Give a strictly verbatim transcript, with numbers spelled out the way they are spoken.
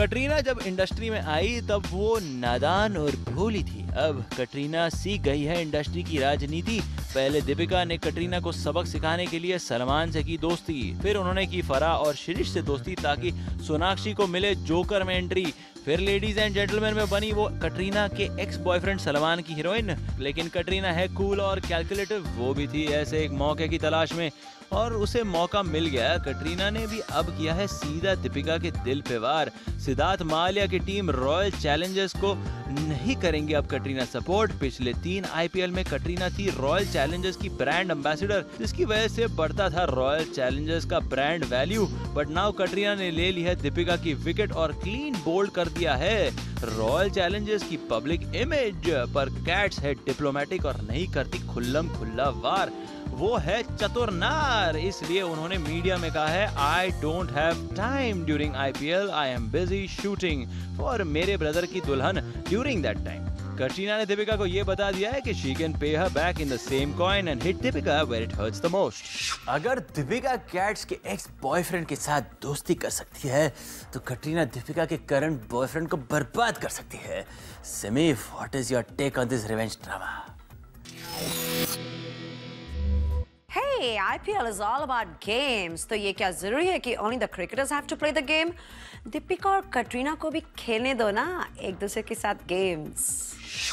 कटरीना जब इंडस्ट्री में आई तब वो नादान और भोली थी। अब कटरीना सीख गई है इंडस्ट्री की राजनीति। पहले दीपिका ने कटरीना को सबक सिखाने के लिए सलमान से की दोस्ती, फिर उन्होंने की फराह और शिरीष से दोस्ती ताकि सोनाक्षी को मिले जोकर में एंट्री। फिर लेडीज एंड जेंटलमैन में बनी वो कटरीना के एक्स बॉयफ्रेंड सलमान की हीरोइन। लेकिन कटरीना है कूल और कैलकुलेटिव, वो भी थी ऐसे एक मौके की तलाश में और उसे मौका मिल गया। कटरीना ने भी अब किया है सीधा दीपिका के दिल पे वार। सिद्धार्थ माल्या की टीम रॉयल चैलेंजर्स को नहीं करेंगे अब कटरीना सपोर्ट। पिछले तीन आईपीएल में कटरीना थी रॉयल चैलेंजर्स की ब्रांड एम्बेसडर, जिसकी वजह से बढ़ता था रॉयल चैलेंजर्स का brand value. But now Katrina ने ले ली है दीपिका की विकेट और क्लीन बोल्ड कर दिया है रॉयल चैलेंजर्स की पब्लिक इमेज पर। कैट्स है डिप्लोमेटिक और नहीं करती खुल्लम खुल्ला वार, वो है चतुर नार। इसलिए उन्होंने मीडिया में कहा है, I don't have time during IPL, I am busy shooting for मेरे ब्रदर की दुल्हन ड्यूरिंग दैट टाइम। कटरीना ने दीपिका को ये बता दिया है कि she can pay her back in the same coin and hit Deepika where it hurts the most. अगर दीपिका कैट्स के एक्स बॉयफ्रेंड के साथ दोस्ती कर सकती है तो कटरीना दीपिका के करंट बॉयफ्रेंड को बर्बाद कर सकती है। Simi, what is your take on this revenge drama? Hey, I P L is all about games. तो ये क्या जरूरी है कि only the cricketers have to play the game? Deepika और कटरीना को भी खेलने दो ना एक दूसरे के साथ गेम्स।